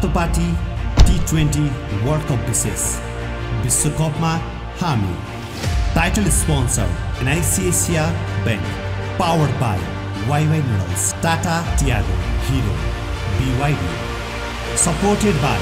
Ratopati T20 world cup विशेष विश्वकपमा हामी title sponsor NIC Asia Bank powered by YY Noodles Tata Tiago Hero BYD supported by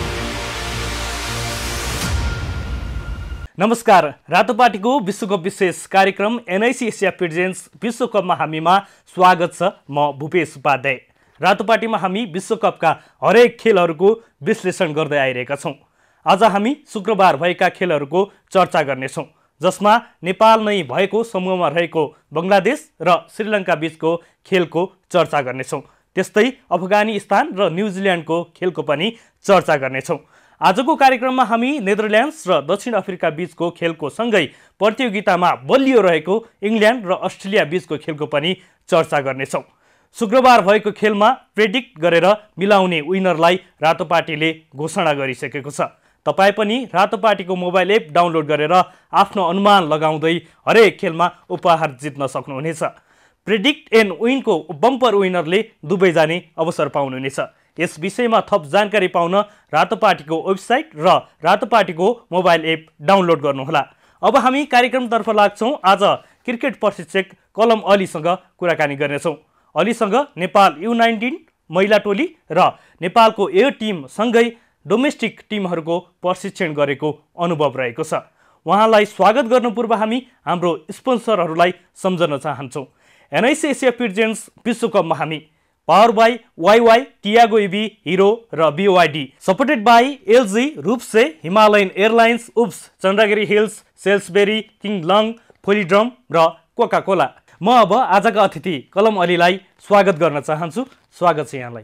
नमस्कार रातोपाटीको विश्वकप विशेष कार्यक्रम NIC एसिया प्रेजेन्ट्स विश्वकपमा हामीमा स्वागत छ। म भूपेश उपाध्याय। रातोपाटीमा हामी विश्वकपका हरेक खेलहरूको विश्लेषण गर्दै आइरहेका छौं। आज हामी शुक्रबार भएका खेलहरूको चर्चा गर्नेछौं, जसमा नेपाल नै भएको समूहमा रहेको बंगलादेश र श्रीलंका बीचको खेलको चर्चा गर्नेछौं। त्यस्तै अफगानिस्तान र न्युजिल्यान्डको खेलको पनि चर्चा गर्नेछौं। आजको कार्यक्रममा हामी नेदरल्यान्ड्स र दक्षिण अफ्रिका बीचको खेलको सँगै प्रतियोगितामा बलियो रहेको इङ्ल्यान्ड र अस्ट्रेलिया बीचको खेलको पनि चर्चा गर्नेछौं। शुक्रबार भएको खेलमा प्रेडिक्ट गरेर मिलाउने विनरलाई रातोपाटीले घोषणा गरिसकेको छ। तपाई पनि रातोपाटीको मोबाइल एप डाउनलोड गरेर आफ्नो अनुमान लगाउँदै हरेक खेलमा उपहार जित्न सक्नुहुनेछ। प्रेडिक्ट एन्ड विनको बम्पर विनरले दुबई जाने अवसर पाउनुहुनेछ। यस विषयमा थप जानकारी पाउन रातोपाटीको वेबसाइट र रातोपाटीको मोबाइल एप डाउनलोड गर्नुहोला। अब हामी कार्यक्रमतर्फ लाग्छौं। आज क्रिकेट प्रशिक्षक कलम अलीसँग कुराकानी गर्नेछौं। अलीसँग नेपाल U19 महिला टोली र नेपालको ए टिम सँगै डोमेस्टिक टिमहरूको प्रशिक्षण गरेको अनुभव रहेको छ। उहाँलाई स्वागत गर्नु पूर्व हामी हाम्रो स्पोन्सरहरूलाई सम्झन चाहन्छौँ। NIC एसिया प्रेजेन्ट्स विश्वकपमा हामी power by YY Tiago EV Hero र BYD सपोर्टेड बाई LG रूपसे हिमालयन एयरलाइन्स उप्स Chandragiri hills Salesberry King Long फोलिड्रम र कोका कोला। म अब आजका अतिथि कलम अलीलाई स्वागत गर्न चाहन्छु। स्वागत छ यहाँलाई।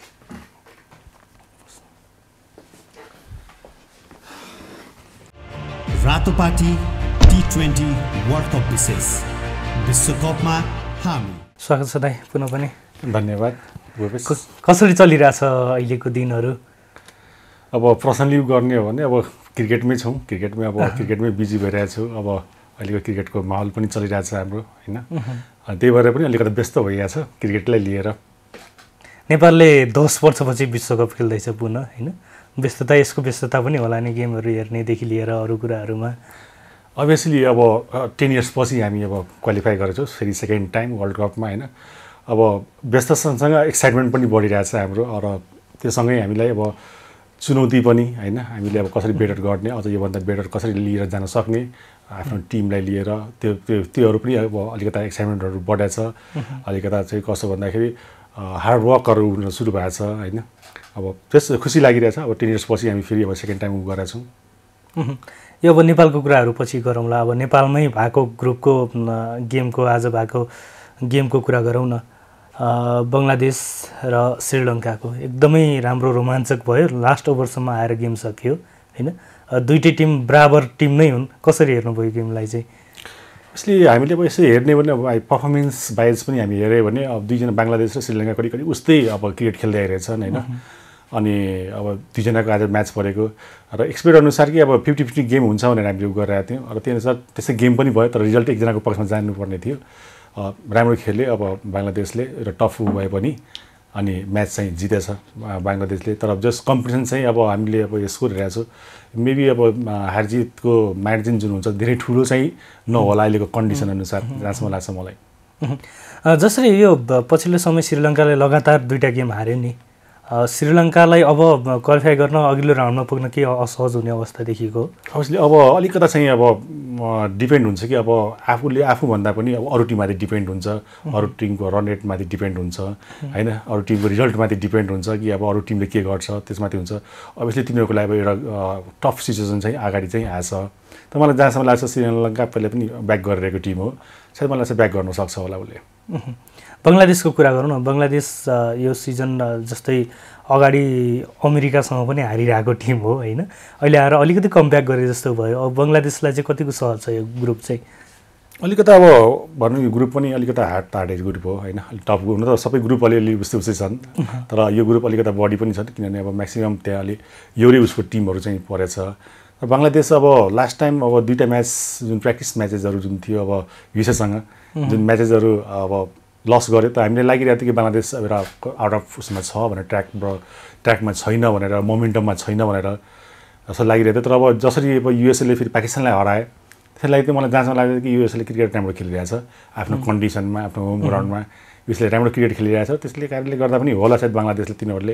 रातोपाटी T20 वर्ल्ड कप विशेष विश्वकपमा हामी। स्वागत छ दाइ पुनः पनि। धन्यवाद। कसरी चलिरहेछ अहिलेको दिनहरू? अब पर्सनली गर्ने हो भने अब क्रिकेटमै छौँ। क्रिकेटमै बिजी भइरहेको छु। अब अहिलेको क्रिकेटको माहौल पनि चलिरहेछ हाम्रो, होइन? त्यही भएर पनि अलिकति व्यस्त भइरहेछ क्रिकेटलाई लिएर। नेपालले 10 वर्षपछि विश्वकप खेल्दैछ पुनः, होइन? व्यस्तता यसको व्यस्तता पनि होला नि, गेमहरू हेर्नेदेखि लिएर अरू कुराहरूमा। अभियसली अब 10 इयर्स पछि हामी अब क्वालिफाई गरेछौँ फेरि सेकेन्ड टाइम वर्ल्ड कपमा, होइन? अब व्यस्त सँगसँग एक्साइटमेन्ट पनि बढिरहेछ हाम्रो, र त्योसँगै हामीलाई अब चुनौती पनि, होइन? हामीले अब कसरी बेटर गर्ने, अझ योभन्दा बेटर कसरी लिएर जान सक्ने आफ्नो टिमलाई लिएर त्योहरू पनि अब अलिकता एक्साइटमेन्टहरू बढेछ। अलिकता चाहिँ कस्तो भन्दाखेरि हार्डवर्कहरू हुन सुरु भएको छ, होइन? अब त्यस खुसी लागिरहेछ। अब 10 इयर्स पछि हामी फेरि अब सेकेन्ड टाइम गरेका छौँ। यो अब नेपालको कुराहरू पछि गरौँला। अब नेपालमै भएको ग्रुपको गेमको आज भएको गेमको कुरा गरौँ न। बङ्गलादेश र श्रीलङ्काको एकदमै राम्रो रोमाञ्चक भयो। लास्ट ओभरसम्म आएर गेम सकियो, होइन? दुईटै टिम बराबर टिम नै हुन्। कसरी हेर्नुभयो गेमलाई चाहिँ? यसले हामीले अब यसो हेर्ने भने अब पर्फर्मेन्स वाइज पनि हामी हेऱ्यो भने अब दुईजना बङ्गलादेश र श्रीलङ्का करिब उस्तै अब क्रिकेट खेल्दै आइरहेछन्, होइन? अनि अब दुईजनाको आज म्याच परेको र एक्सपेक्ट अनुसार कि अब 50-50 गेम हुन्छ भनेर हामीले गरेका थियौँ, र त्यही अनुसार त्यस्तै गेम पनि भयो। तर रिजल्ट एकजनाको पक्षमा जानुपर्ने थियो। राम्रो खेल्यो अब बङ्गलादेशले र टफ भए पनि, अनि म्याच चाहिँ जितेछ बङ्गलादेशले। तर जस कम्पिटिसन चाहिँ अब हामीले अब यसको हेरेको छौँ, मेबी अब हारजितको मार्जिन जुन हुन्छ धेरै ठुलो चाहिँ नहोला अहिलेको कन्डिसन अनुसार, जहाँसम्म लाग्छ मलाई। जसरी यो पछिल्लो समय श्रीलङ्काले लगातार 2टा गेम हार्यो नि, श्रीलङ्कालाई अब क्वालिफाई गर्न अघिल्लो राउन्डमा पुग्न के असहज हुने अवस्था देखिएको? अवश्य अब अलिकता चाहिँ अब डिपेन्ड हुन्छ कि अब आफूभन्दा पनि अब अरू टिममाथि डिपेन्ड हुन्छ, अरू टिमको रन रेटमाथि डिपेन्ड हुन्छ, होइन? अरू टिमको रिजल्टमाथि डिपेन्ड हुन्छ कि अब अरू टिमले के गर्छ त्यसमाथि हुन्छ। अभियसली तिनीहरूको लागि एउटा टफ सिचुएसन चाहिँ अगाडि चाहिँ आएछ। त मलाई जहाँसम्म लाग्छ श्रीलङ्का पहिले पनि ब्याक गरिरहेको टिम हो, सायद मलाई चाहिँ ब्याक गर्न सक्छ होला उसले। बङ्गलादेशको कुरा गरौँ न। बङ्गलादेश यो सिजन जस्तै अगाडि अमेरिकासँग पनि हारिरहेको टिम हो, होइन? अहिले आएर अलिकति कम ब्याक गरे जस्तो भयो। अब बङ्गलादेशलाई चाहिँ कतिको सहज छ यो ग्रुप चाहिँ? अलिकता अब भनौँ यो ग्रुप पनि अलिकता हार्ड ग्रुप हो, होइन? अलिक टफ ग्रुप त सबै ग्रुप अलिअलि उस्तै छन्, तर यो ग्रुप अलिकता बढी पनि छन् किनभने अब म्याक्सिमम् त्यहाँ अलि एउटै उसको टिमहरू चाहिँ परेछ। बङ्गलादेश अब लास्ट टाइम अब 2टा म्याच जुन प्र्याक्टिस म्याचेसहरू जुन थियो अब युएसएसँग, जुन म्याचेसहरू अब लस गर्यो त हामीले लागिरहेको थियो कि बङ्गलादेश एउटा आउट अफ उसमा छ भनेर ट्र्याकमा छैन भनेर मोमेन्टममा छैन भनेर जस्तो लागिरहेको थियो। तर अब जसरी अब युएसएले फेरि पाकिस्तानलाई हराए त्यसलाई चाहिँ मलाई जहाँसम्म लाग्यो कि युएसएले क्रिकेट राम्रो खेलिरहेछ आफ्नो कन्डिसनमा आफ्नो होम ग्राउन्डमा यसले राम्रो क्रिकेट खेलिरहेछ। त्यसले कारणले गर्दा पनि होला सायद बङ्गलादेशले तिनीहरूले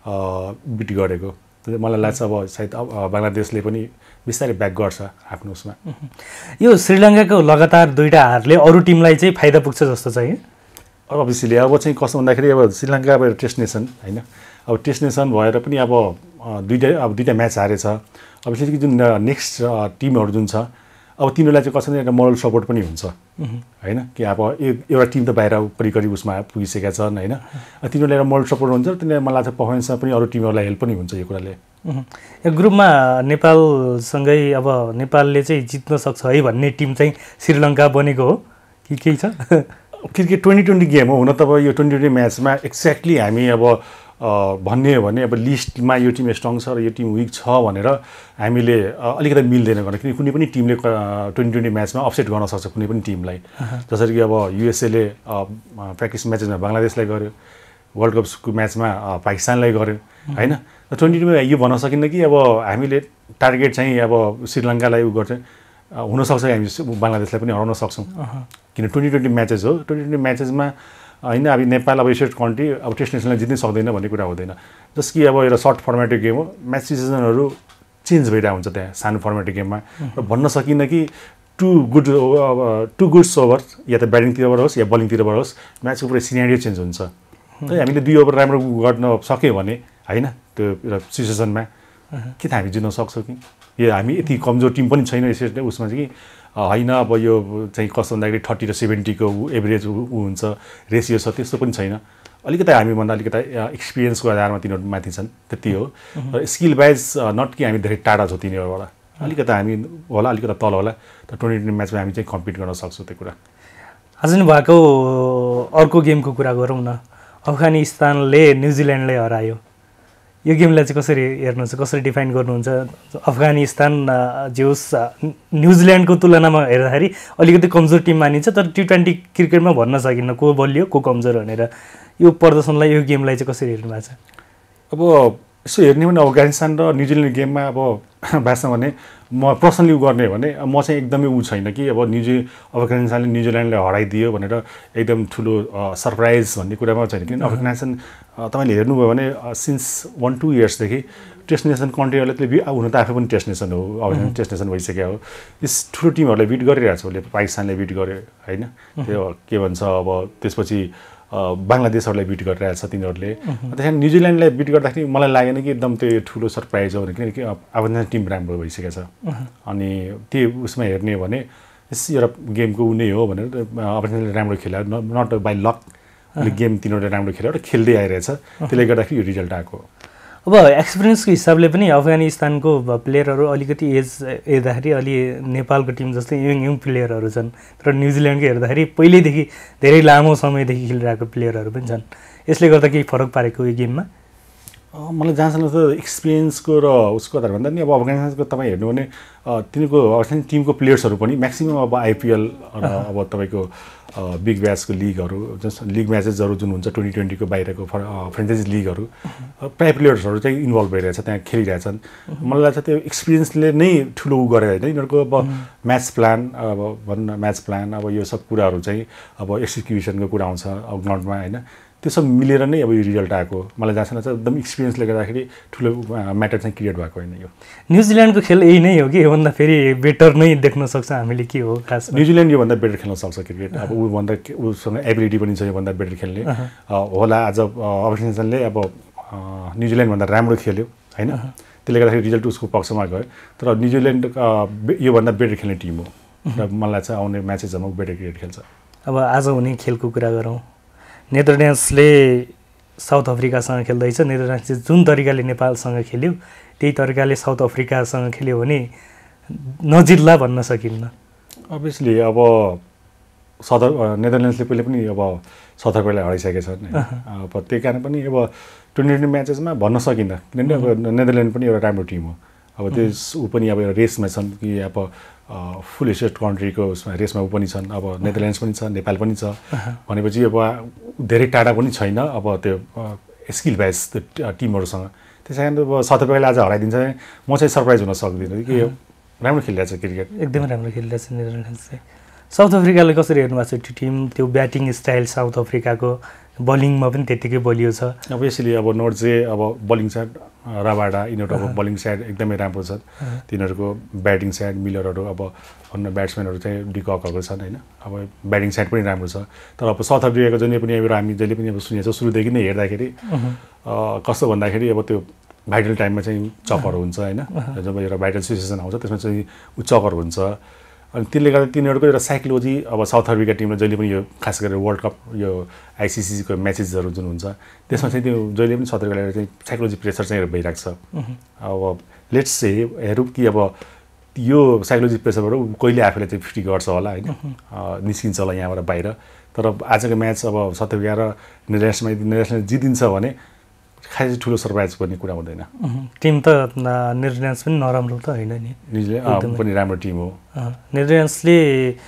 बिट गरेको। मलाई लाग्छ अब सायद बङ्गलादेशले पनि बिस्तारै ब्याक गर्छ आफ्नो उसमा। यो श्रीलङ्काको लगातार 2टा हारले अरू टिमलाई चाहिँ फाइदा पुग्छ जस्तो छ है। अब अभियसली अब चाहिँ कस्तो भन्दाखेरि अब श्रीलङ्का अब टेस्ट नेसन होइन, अब टेस्ट नेसन भएर पनि अब दुईटा म्याच हारेछ। अब यसरी जुन नेक्स्ट टिमहरू जुन छ अब तिनीहरूलाई चाहिँ कसरी एउटा मोरल सपोर्ट पनि हुन्छ होइन कि अब एउटा टिम त बाहिर करिब उसमा पुगिसकेका छन् होइन, तिनीहरूलाई एउटा मोरल सपोर्ट हुन्छ। तिनीहरूलाई मलाई लाग्छ पर्फर्मेन्समा पनि अरू टिमहरूलाई हेल्प पनि हुन्छ यो कुराले। यो ग्रुपमा नेपालसँगै अब नेपालले चाहिँ जित्न सक्छ है भन्ने टिम चाहिँ श्रीलङ्का बनेको हो कि केही छ? क्रिकेट 2020 गेम हो हुन त। अब यो 2020 म्याचमा एक्ज्याक्टली हामी अब भन्ने हो भने अब लिस्टमा यो टिम स्ट्रङ छ र यो टिम विक छ भनेर हामीले अलिकति मिल्दैन गर्न, किनकि कुनै पनि टिमले 2020 म्याचमा अपसेट गर्न सक्छ कुनै पनि टिमलाई। जसरी कि अब युएसएले प्र्याक्टिस म्याचेसमा बङ्गलादेशलाई गर्यो, वर्ल्ड कपको म्याचमा पाकिस्तानलाई गर्यो होइन। 2020 यो भन्न सकिन्न कि अब हामीले टार्गेट चाहिँ अब श्रीलङ्कालाई उ गर्छ, हुनसक्छ हामी बङ्गलादेशलाई पनि हराउन सक्छौँ किन 2020 म्याचेस हो। 2020 म्याचेसमा होइन अब नेपाल अब एसियन कन्ट्री अब टेस्ट नेसनलाई जित्नै सक्दैन भन्ने कुरा हुँदैन। जस कि अब एउटा सर्ट फर्मेटिक गेम हो, म्याच सिजनहरू चेन्ज भइरहेको हुन्छ त्यहाँ सानो फर्मेटिक गेममा। र भन्न सकिन्न कि टु गुड्स ओभर या त ब्याटिङतिरबाट होस् या बलिङतिरबाट होस् म्याचको पुरै सिनेरियो चेन्ज हुन्छ। हामीले 2 ओभर राम्रो गर्न सक्यो भने होइन त्यो एउटा सिचुएसनमा के त हामी जित्न सक्छौँ कि? यो हामी यति कमजोर टिम पनि छैन यसरी उसमा चाहिँ कि होइन। अब यो चाहिँ कस्तो भन्दाखेरि 30 र 70 को एभरेज हुन्छ रेसियो छ त्यस्तो पनि छैन। अलिकति हामीभन्दा अलिकति एक्सपिरियन्सको आधारमा तिनीहरू माथि छन् त्यति हो। र स्किल वाइज नट कि हामी धेरै टाढा छौँ तिनीहरूबाट, अलिकति हामी होला अलिकति तल होला। त 2020 म्याचमा हामी चाहिँ कम्पिट गर्न सक्छौँ त्यो कुरा। आज नै भएको अर्को गेमको कुरा गरौँ न। अफगानिस्तानले न्युजिल्यान्डलाई हरायो। यो गेमलाई चाहिँ कसरी हेर्नुहुन्छ, कसरी डिफाइन गर्नुहुन्छ? अफगानिस्तान जे होस् न्युजिल्यान्डको तुलनामा हेर्दाखेरि अलिकति कमजोर टिम मानिन्छ, तर T20 क्रिकेटमा भन्न सकिन्न को बलियो को कमजोर भनेर। यो प्रदर्शनलाई यो गेमलाई चाहिँ कसरी हेर्नु भएको छ? अब यसो हेर्ने भने अफगानिस्तान र न्युजिल्यान्ड गेममा अब भाषा भने म पर्सनली गर्ने भने म चाहिँ एकदमै छैन कि अब अफगानिस्तानले न्युजिल्यान्डलाई हराइदियो भनेर एकदम ठुलो सरप्राइज भन्ने कुरामा छैन। किनभने अफगानिस्तान तपाईँले हेर्नुभयो भने सिन्स 1-2 इयर्सदेखि टेस्ट नेसन कन्ट्रीहरूले हुन त आफै पनि टेस्ट नेसन हो, अफगानिस्तान टेस्ट नेसन भइसक्यो हो। यस ठुलो टिमहरूलाई बिट गरिरहेको छ उसले, पाकिस्तानले बिट गर्यो होइन, त्यो के भन्छ अब त्यसपछि बङ्गलादेशहरूलाई बिट गरिरहेको छ तिनीहरूले। त्यहाँदेखि न्युजिल्यान्डलाई बिट गर्दाखेरि मलाई लागेन कि एकदम त्यो ठुलो सरप्राइज हो भनेर, किनकि अफगानिस्तान टिम राम्रो भइसकेको छ। अनि त्यो उसमा हेर्ने हो भने यस एउटा गेमको उ नै हो भनेर अफगानिस्तानले राम्रो खेल्यो, नट बाई लक गेम तिनीहरूले राम्रो खेल्यो र खेल्दै आइरहेछ, त्यसले गर्दाखेरि यो रिजल्ट आएको। अब एक्सपिरियन्सको हिसाबले पनि अफगानिस्तानको प्लेयरहरू अलिकति एज हेर्दाखेरि अलि नेपालको टिम जस्तै यङ प्लेयरहरू छन्, तर न्युजिल्यान्डको हेर्दाखेरि पहिल्यैदेखि धेरै लामो समयदेखि खेलिरहेको प्लेयरहरू पनि छन्। यसले गर्दा केही फरक पारेको यो गेममा? मलाई जहाँसम्म त एक्सपिरियन्सको र उसको आधार भन्दा नि अब अफगानिस्तानको तपाईँ हेर्नु भने तिनीहरूको अफगानिस्तान टिमको प्लेयर्सहरू पनि म्याक्सिमम् अब आइपिएल र अब तपाईँको बिग ब्याचको लिगहरू जस्ट लिग म्याचेसहरू जुन हुन्छ 2020 को बाहिरको फ्रेन्चाइजी लिगहरू प्राय प्लेयर्सहरू चाहिँ इन्भल्भ भइरहेछ, त्यहाँ खेलिरहेछन्। मलाई लाग्छ त्यो एक्सपिरियन्सले नै ठुलो उ गरेर होइन, यिनीहरूको अब म्याच प्लान अब भनौँ न म्याच प्लान अब यो सब कुराहरू चाहिँ अब एक्जिक्युसनको कुरा आउँछ अब ग्राउन्डमा होइन, त्यो सब मिलेर नै अब यो रिजल्ट आएको। मलाई जहाँसम्म चाहिँ एकदम एक्सपिरियन्सले गर्दाखेरि ठुलो म्याटर चाहिँ क्रिएट भएको होइन। यो न्युजिल्यान्डको खेल यही नै हो कि योभन्दा फेरि बेटर नै देख्न सक्छ हामीले के हो खास? न्युजिल्यान्ड योभन्दा बेटर खेल्न सक्छ क्रिकेट, अब ऊभन्दा उसँग एबिलिटी पनि छ योभन्दा बेटर खेल्ने होला। आज अफगानिस्तानले अब न्युजिल्यान्डभन्दा राम्रो खेल्यो होइन, त्यसले गर्दाखेरि रिजल्ट उसको पक्षमा गयो। तर न्युजिल्यान्ड योभन्दा बेटर खेल्ने टिम हो र मलाई चाहिँ आउने म्याचेसहरूमा बेटर क्रिकेट खेल्छ। अब आज हुने खेलको कुरा गरौँ। नेदरल्यान्ड्सले साउथ अफ्रिकासँग खेल्दैछ। नेदरल्यान्ड्सले जुन तरिकाले नेपालसँग खेल्यो त्यही तरिकाले साउथ अफ्रिकासँग खेल्यो भने नजित्ला भन्न सकिन्न। अभियसली अब नेदरल्यान्ड्सले पहिले पनि अब साउथ अफ्रिकालाई हराइसकेका छन्, अब त्यही कारण पनि अब 2020 म्याचेसमा भन्न सकिन्न, किनभने अब नेदरल्यान्ड पनि एउटा राम्रो टिम हो। अब त्यस ऊ पनि अब रेसमा छन् कि अब फुल स्टेट कन्ट्रीको उसमा रेसमा ऊ पनि छन्, अब नेदरल्यान्ड्स पनि छ, नेपाल पनि छ भनेपछि अब धेरै टाढा पनि छैन अब त्यो स्किल बेस त्यो टिमहरूसँग। त्यस कारण अब साउथ अफ्रिकाले आज हराइदिन्छ भने म चाहिँ सरप्राइज हुन सक्दिनँ कि राम्रो खेलिरहेको छ क्रिकेट, एकदमै राम्रो खेलिरहेको छ नेदरल्यान्ड्स चाहिँ। साउथ अफ्रिकाले कसरी हेर्नु भएको छ त्यो टिम, त्यो ब्याटिङ स्टाइल साउथ अफ्रिकाको, बलिङमा पनि त्यत्तिकै बलियो छ। अब यसरी अब नोर्जे अब बलिङ साइड राबाडा यिनीहरू अब बलिङ साइड एकदमै राम्रो छ, तिनीहरूको ब्याटिङ साइड मिलरहरू अब अन्य ब्याट्सम्यानहरू चाहिँ डिककहरू छन् होइन, अब ब्याटिङ साइड पनि राम्रो छ। तर अब साउथ अफ्रिकाको जहिले पनि अब हामी जहिले पनि अब सुनेको छ सुरुदेखि नै हेर्दाखेरि कस्तो भन्दाखेरि अब त्यो भाइटल टाइममा चाहिँ चकहरू हुन्छ होइन, जब एउटा भाइटल सिचुएसन आउँछ त्यसमा चाहिँ ऊ चकर हुन्छ। अनि त्यसले गर्दा तिनीहरूको एउटा साइकोलोजी अब साउथ अफ्रिका टिमले जहिले पनि यो खास गरेर वर्ल्ड कप यो आइसिसीको म्याचेसहरू जुन हुन्छ त्यसमा चाहिँ त्यो जहिले पनि साउथ अफ्रिकालाई चाहिँ साइकोलोजी प्रेसर चाहिँ भइरहेको छ। अब लेट्स से हेरौँ कि अब यो साइकोलोजी प्रेसरबाट कहिले आफूले चाहिँ फिटी गर्छ होला होइन, निस्किन्छ होला यहाँबाट बाहिर। तर आजको म्याच अब साउथ अफ्रिका र नेदरल्यान्ड्समा यदि नेदरल्यान्ड्सले जितिन्छ भने खासै ठुलो सरप्राइज गर्ने कुरा हुँदैन। टिम त नेदरल्यान्ड्स पनि नराम्रो त होइन नि, न्युजिल्यान्ड पनि राम्रो टिम हो। नेदरल्यान्ड्सले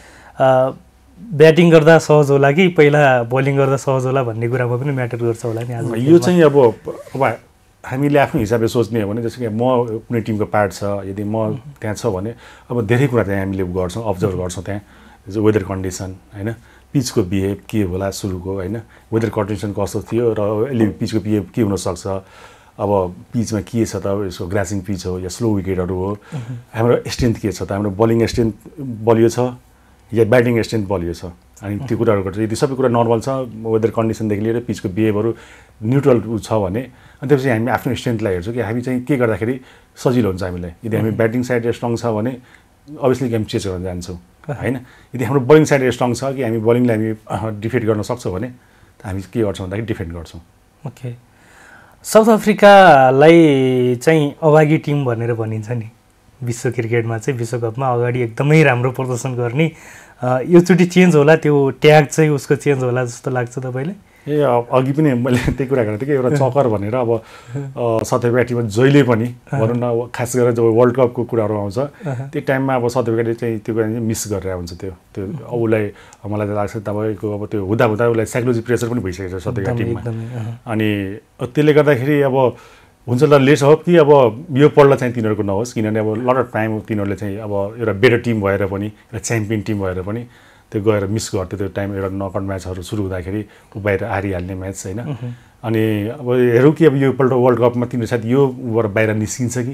ब्याटिङ गर्दा सहज होला कि पहिला बलिङ गर्दा सहज होला भन्ने कुरामा पनि म्याटर गर्छ होला नि। आज यो चाहिँ अब हामीले आफ्नो हिसाबले सोच्ने हो भने जस्तो कि म कुनै टिमको पार्ट छ, यदि म त्यहाँ छ भने अब धेरै कुरा चाहिँ हामीले गर्छौँ, अब्जर्भ गर्छौँ त्यहाँ वेदर कन्डिसन होइन, पिचको बिहेभ के होला सुरुको होइन, वेदर कन्डिसन कस्तो थियो र अहिले पिचको बिहेभ के हुनसक्छ, अब पिचमा के छ त यसको ग्रासिङ पिच हो या स्लो विकेटहरू हो, हाम्रो स्ट्रेन्थ के छ त, हाम्रो बलिङ स्ट्रेन्थ बलियो छ या ब्याटिङ स्ट्रेन्थ बलियो छ। अनि त्यो कुराहरू गर्छ, यदि सबै कुरा नर्मल छ वेदर कन्डिसनदेखि लिएर पिचको बिहेभहरू न्युट्रल छ भने अनि त्यसपछि हामी आफ्नो स्ट्रेन्थलाई हेर्छौँ कि हामी चाहिँ के गर्दाखेरि सजिलो हुन्छ हामीलाई। यदि हामी ब्याटिङ साइड स्ट्रङ छ भने अभियसली गेम चेज गर्न जान्छौँ होइन, यदि हाम्रो बलिङ साइड स्ट्रङ छ कि हामी बलिङलाई हामी डिफेन्ड गर्न सक्छौँ भने हामी के गर्छौँ भन्दाखेरि डिफेन्ड गर्छौँ। ओके, साउथ अफ्रिकालाई चाहिँ अभागी टिम भनेर भनिन्छ नि विश्व क्रिकेटमा चाहिँ, विश्वकपमा अगाडि एकदमै राम्रो प्रदर्शन गर्ने, योचोटि चेन्ज होला त्यो ट्याग चाहिँ उसको चेन्ज होला जस्तो लाग्छ तपाईँले? ए अघि पनि मैले त्यही कुरा गरेको थिएँ कि एउटा चकर भनेर अब साउथ अफ्रिका टिममा जहिले पनि भनौँ न खास गरेर जब वर्ल्ड कपको कुराहरू आउँछ त्यो टाइममा अब साउथ अफ्रिकाले चाहिँ त्यो कुरा चाहिँ मिस गरेर हुन्छ। त्यो उसलाई मलाई लाग्छ तपाईँको अब त्यो हुँदा उसलाई साइकोलोजी प्रेसर पनि भइसकेको छ साउथ अफ्रिका टिममा। अनि त्यसले गर्दाखेरि अब हुन्छ ल लेट्स होप कि अब यो पल्ट चाहिँ तिनीहरूको नहोस्, किनभने अब लट अफ टाइम तिनीहरूले चाहिँ अब एउटा बेटर टिम भएर पनि एउटा च्याम्पियन टिम भएर पनि त्यो गएर मिस गर्थ्यो त्यो टाइम, एउटा नकआउट म्याचहरू सुरु हुँदाखेरि बाहिर हारिहाल्ने म्याच होइन। अनि अब हेरौँ कि अब यो पल्ट वर्ल्ड कपमा तिनीहरू सायद योबाट बाहिर निस्किन्छ कि।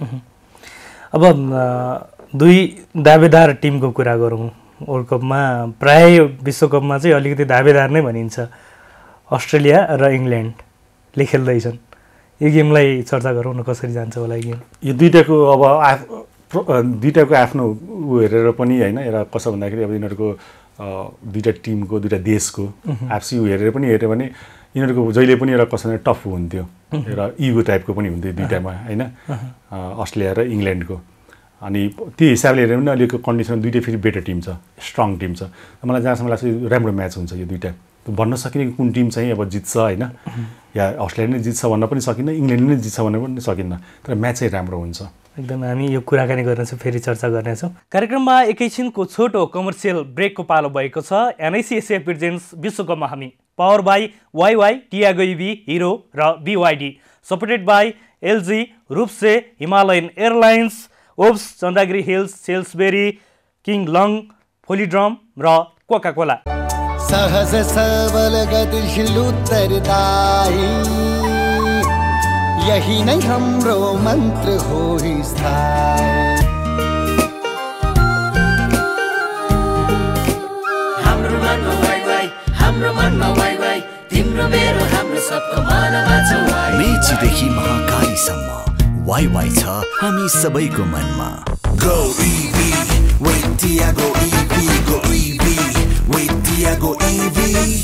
अब दुई दावेदार टिमको कुरा गरौँ वर्ल्ड कपमा, प्राय विश्वकपमा चाहिँ अलिकति दावेदार नै भनिन्छ, अस्ट्रेलिया र इङ्ल्यान्डले खेल्दैछन्। यो गेमलाई चर्चा गरौँ न, कसरी जान्छ होला यो गेम? यो दुईटाको अब दुईटाको आफ्नो ऊ हेरेर पनि होइन, एउटा कसो भन्दाखेरि अब यिनीहरूको दुईवटा टिमको दुईवटा देशको आपसी ऊ हेरेर पनि हेऱ्यो भने यिनीहरूको जहिले पनि एउटा कसो टफ हुन्थ्यो, एउटा इगो टाइपको पनि हुन्थ्यो दुईवटामा होइन, अस्ट्रेलिया र इङ्ल्यान्डको। अनि त्यो हिसाबले हेऱ्यो भने अहिलेको कन्डिसनमा दुईवटै फेरि बेटर टिम छ, स्ट्रङ टिम छ। मलाई जहाँसम्म लाग्छ राम्रो म्याच हुन्छ यो दुईवटा, भन्न सकिने कुन टिम चाहिँ अब जित्छ होइन, या अस्ट्रेलिया नै जित्छ भन्न पनि सकिन्न, इङ्ल्यान्ड नै जित्छ भन्न पनि सकिन्न, तर म्याच चाहिँ राम्रो हुन्छ। एकदम हामी यो कुराकानी गर्नेछौँ, फेरि चर्चा गर्नेछौँ। कार्यक्रममा एकैछिनको छोटो कमर्सियल ब्रेकको पालो भएको छ। एनआइसी एसिया प्रेजेन्ट्स विश्वकपमा हामी, power by YY, Tiago EV, Hero र BYD, सपोर्टेड बाई LG, रूपसे, हिमालयन एयरलाइन्स, ओब्स, Chandragiri hills, Salesberry, King Long, फोलिड्रम र कोका कोला। सहज सबल गतिशील उत्तरदायी, यही नै हाम्रो मन्त्र हो स्थायी। हाम्रो मनमा वाइवाई, हाम्रो मनमा वाइवाई, तिम्रो मेरो हाम्रो सबको मनमा छ वाइ। मेचीदेखि महाकालीसम्म वाइवाई छ हामी सबैको मनमा। Go EV with Tiago EV, go EV with Tiago EV।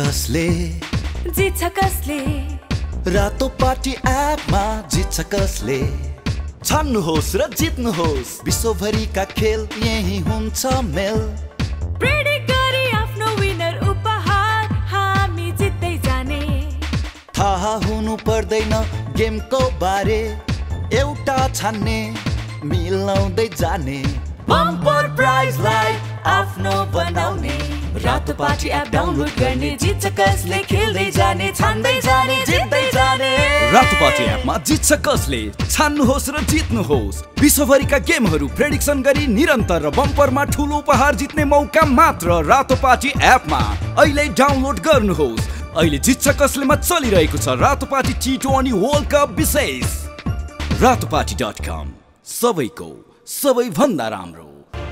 कसले जित्छ कसले रातो पार्टी एपमा जित्छ कसले छान्नुहोस् र जित्नुहोस् विश्वभरिका खेल यही हुन्छ मेल प्रेडिक्ट गरी आफ्नो विनर उपहार हामी जित्दै जाने थाहा हुनु पर्दैन गेमको बारे एउटा छान्ने मिलाउँदै जाने बम्पर प्राइजलाई आफ्नो बनाउने रातो पार्टी एप डाउनलोड गर्ने जित्छ कसले खेल्दै जाने छान्दै जाने जित्दै जाने रातो पार्टी एपमा जित्छ कसले छान्नुहोस् र जित्नुहोस् विश्वभरिका गेमहरू प्रेडिक्सन गरी निरन्तर र बम्परमा ठुलो उपहार जित्ने मौका मात्र रातो पार्टी एपमा अहिले डाउनलोड गर्नुहोस् अहिले जित्छ कसलेमा चलिरहेको छ रातो पार्टी T20 वर्ल्ड कप विशेष ratoparty.com सबैको सबैभन्दा राम्रो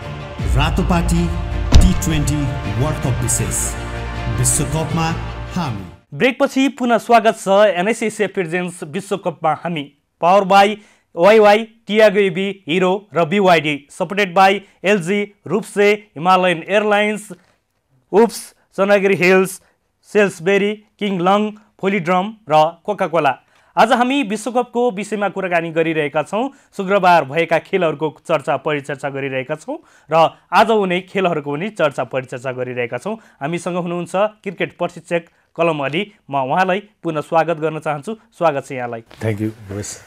रातोपाटी T20 वर्ल्ड कप विशेष विश्वकपमा हामी। ब्रेकपछि पुनः स्वागत छ एनआइसी एसिया प्रेजेन्स विश्वकपमा हामी power by YY Tiago EV Hero र BYD सपोर्टेड बाई LG रूपसे हिमालयन एयरलाइन्स उप्स Chandragiri hills Salesberry King Long फोलिड्रम र कोका कोला। आज हामी विश्वकपको विषयमा कुराकानी गरिरहेका छौँ। शुक्रबार भएका खेलहरूको चर्चा परिचर्चा गरिरहेका छौँ र आज हुने खेलहरूको पनि चर्चा परिचर्चा गरिरहेका छौँ। हामीसँग हुनुहुन्छ क्रिकेट प्रशिक्षक कलम अली। म उहाँलाई पुनः स्वागत गर्न चाहन्छु। स्वागत छ यहाँलाई। Thank you.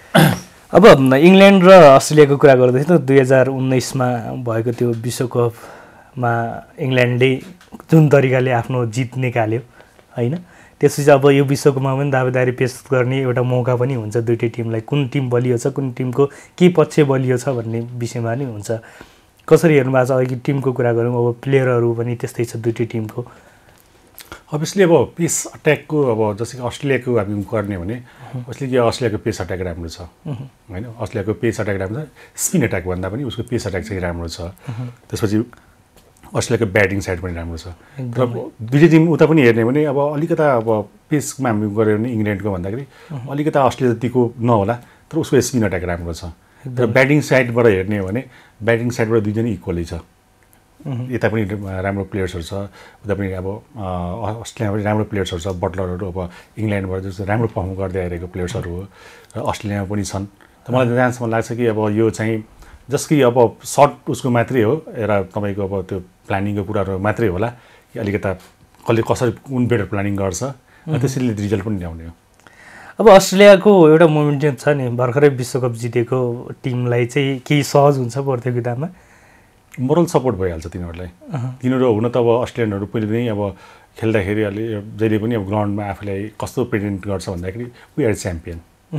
अब इङ्ल्यान्ड र अस्ट्रेलियाको कुरा गर्दैथ्यौँ 2019मा भएको त्यो विश्वकपमा इङ्ल्यान्डले जुन तरिकाले आफ्नो जित निकाल्यो होइन, त्यसपछि अब यो विश्वकपमा पनि दावेदारी पेश गर्ने एउटा मौका पनि हुन्छ दुईटै टिमलाई। कुन टिम बलियो छ, कुन टिमको के पक्ष बलियो छ भन्ने विषयमा नि हुन्छ। कसरी हेर्नु भएको छ? अघि टिमको कुरा गरौँ, अब प्लेयरहरू पनि त्यस्तै छ दुईटै टिमको। अभियसली अब पेस अट्याकको अब जस्तै कि अस्ट्रेलियाको हामी गर्ने भने उसले कि अस्ट्रेलियाको पेस अट्याक राम्रो छ होइन, अस्ट्रेलियाको पेस अट्याक राम्रो छ। स्पिन अट्याक भन्दा पनि उसको पेस अट्याक चाहिँ राम्रो छ। त्यसपछि अस्ट्रेलियाको ब्याटिङ साइड पनि राम्रो छ। र दुईटै टिम उता पनि हेर्ने भने अब अलिकता अब पेसमा हामी गऱ्यो भने इङ्ल्यान्डको भन्दाखेरि अलिकता अस्ट्रेलिया जतिको नहोला, तर उसको स्पिन अट्याक राम्रो छ। र ब्याटिङ साइडबाट हेर्ने हो भने ब्याटिङ साइडबाट दुईजना इक्वली छ। यता पनि राम्रो प्लेयर्सहरू छ, उता पनि अब अस्ट्रेलियामा पनि राम्रो प्लेयर्सहरू छ। बटलरहरू अब इङ्ल्यान्डबाट जस्तो राम्रो पर्फर्म गर्दै आइरहेको प्लेयर्सहरू हो र अस्ट्रेलियामा पनि छन्। त मलाई जहाँसम्म लाग्छ कि अब यो चाहिँ जसकी अब सर्ट उसको मात्रै हो, एउटा तपाईँको अब त्यो प्लानिङको कुराहरू मात्रै होला कि अलिकता कसले कसरी कुन बेटर प्लानिङ गर्छ त्यसैले रिजल्ट पनि ल्याउने हो। अब अस्ट्रेलियाको एउटा मोमेन्टम छ नि, भर्खरै विश्वकप जितेको टिमलाई चाहिँ केही सहज हुन्छ प्रतियोगितामा। मोरल सपोर्ट भइहाल्छ तिनीहरूलाई। तिनीहरू हुन त अब अस्ट्रेलियनहरू पहिले नै अब खेल्दाखेरि अलि जहिले पनि अब ग्राउन्डमा आफूलाई कस्तो प्रेजेन्ट गर्छ भन्दाखेरि वी आर च्याम्पियन।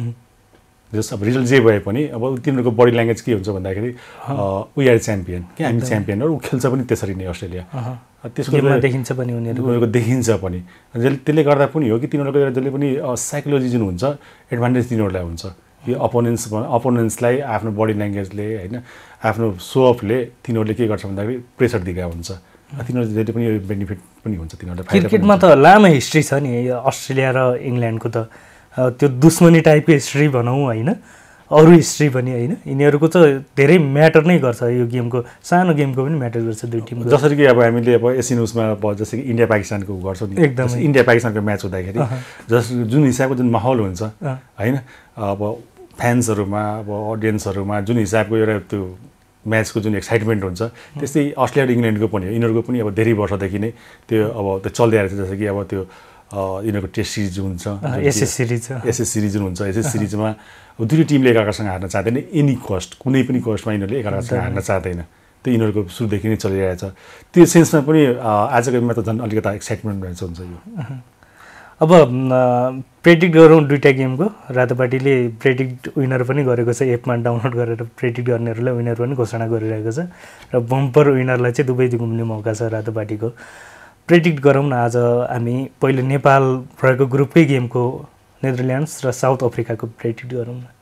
जस अब रिजल्ट जे भए पनि अब तिनीहरूको बडी ल्याङ्ग्वेज के हुन्छ भन्दाखेरि वी आर च्याम्पियन, कि हामी च्याम्पियन हो। ऊ खेल्छ पनि त्यसरी नै अस्ट्रेलिया, त्यसको देखिन्छ पनि उनीहरूको देखिन्छ पनि। त्यसले गर्दा पनि हो कि तिनीहरूको जसले पनि साइकोलोजी जुन हुन्छ एडभान्टेज तिनीहरूलाई हुन्छ कि अपोनेन्ट्सलाई आफ्नो बडी ल्याङ्ग्वेजले होइन आफ्नो सो अफले तिनीहरूले के गर्छ भन्दाखेरि प्रेसर दिएको हुन्छ। तिनीहरू जहिले पनि बेनिफिट पनि हुन्छ तिनीहरूलाई। क्रिकेटमा त लामो हिस्ट्री छ नि अस्ट्रेलिया र इङ्ल्यान्डको, त त्यो दुश्मनी टाइपको हिस्ट्री भनौँ होइन, अरू हिस्ट्री पनि होइन। यिनीहरूको त धेरै म्याटर नै गर्छ, यो गेमको सानो गेमको पनि म्याटर गर्छ दुई टिमको। जसरी कि अब हामीले अब एसियन न्युजमा अब जस्तै कि इन्डिया पाकिस्तानको गर्छौँ नि, एकदम इन्डिया पाकिस्तानको म्याच हुँदाखेरि जुन हिसाबको जुन माहौल हुन्छ होइन, अब फ्यान्सहरूमा अब अडियन्सहरूमा जुन हिसाबको एउटा त्यो म्याचको जुन एक्साइटमेन्ट हुन्छ त्यस्तै अस्ट्रेलिया र इङ्ल्यान्डको पनि हो। यिनीहरूको पनि अब धेरै वर्षदेखि नै त्यो अब त्यो चल्दै आएको छ। जस्तो कि अब त्यो यिनीहरूको टेस्ट सिरिज जुन हुन्छ, एसएस सिरिज जुन हुन्छ, एसएस सिरिजमा अब दुईटै टिमले एकअर्कासँग हार्न चाहँदैन। एनी कस्ट, कुनै पनि कस्टमा यिनीहरूले एकअर्कासँग हार्न चाहँदैन। त्यो यिनीहरूको सुरुदेखि नै चलिरहेको छ। त्यो सेन्समा पनि आजको गेममा त झन् अलिकता एक्साइटमेन्ट रहेछ हुन्छ यो। अब प्रेडिक्ट गरौँ दुईवटा गेमको। रातोपाटीले प्रेडिक्ट विनर पनि गरेको छ, एपमा डाउनलोड गरेर प्रेडिक्ट गर्नेहरूलाई विनर पनि घोषणा गरिरहेको छ र बम्पर विनरलाई चाहिँ दुबई घुम्ने मौका छ रातोपाटीको। प्रेडिक्ट गरौँ न आज हामी। पहिले नेपाल रहेको ग्रुपकै गेमको नेदरल्यान्ड्स र साउथ अफ्रिकाको प्रेडिक्ट गरौँ न।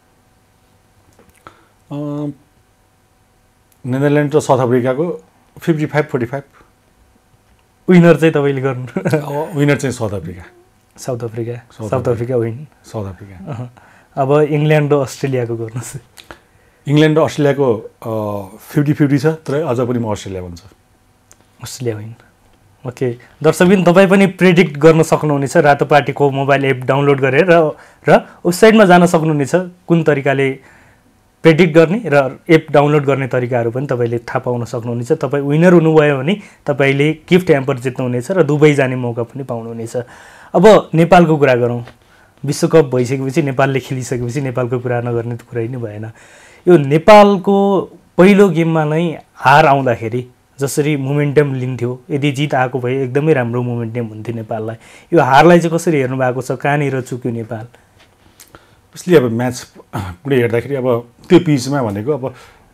नेदरल्यान्ड र साउथ अफ्रिकाको 55-45 विनर चाहिँ तपाईँले गर्नु। विनर चाहिँ South Africa. South Africa win. South Africa. अब इङ्ल्यान्ड र अस्ट्रेलियाको गर्नुहोस्। इङ्ल्यान्ड र अस्ट्रेलियाको 50-50 छ, तर अझ पनि म अस्ट्रेलिया भन्छु। Australia win. ओके दर्शकबिन तपाईँ पनि प्रेडिक्ट गर्न सक्नुहुनेछ रातोपाटीको मोबाइल एप डाउनलोड गरेर र वेबसाइटमा जान सक्नुहुनेछ कुन तरिकाले प्रेडिक्ट गर्ने र एप डाउनलोड गर्ने तरिकाहरू पनि तपाईँले थाहा पाउन सक्नुहुनेछ। तपाईँ विनर हुनुभयो भने तपाईँले गिफ्ट ह्याम्पर जित्नुहुनेछ र दुबई जाने मौका पनि पाउनुहुनेछ। अब नेपालको कुरा गरौँ। विश्वकप भइसकेपछि नेपालले खेलिसकेपछि नेपालको कुरा नगर्ने कुरै नै भएन। यो नेपालको पहिलो गेममा नै हार आउँदाखेरि जसरी मोमेन्टम लिन्थ्यो, यदि जित आएको भए एकदमै राम्रो मोमेन्टम हुन्थ्यो नेपाललाई। यो हारलाई चाहिँ कसरी हेर्नु भएको छ? कहाँनिर चुक्यो नेपाल? उसले अब म्याच पुरै हेर्दाखेरि अब त्यो पिचमा भनेको अब